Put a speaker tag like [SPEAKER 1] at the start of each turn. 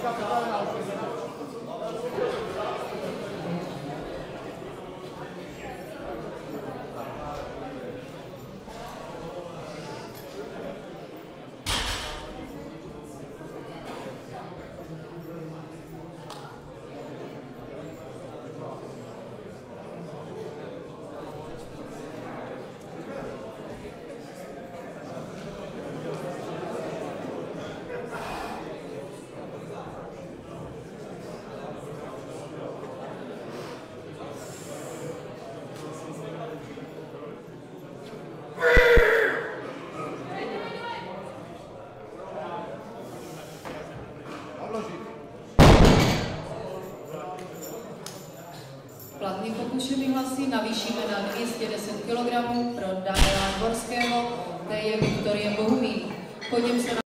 [SPEAKER 1] Platný pokušený hlasy navýšíme na 210 kg pro Daniela Dvorského, to je Viktorie Bohumín. Po něm se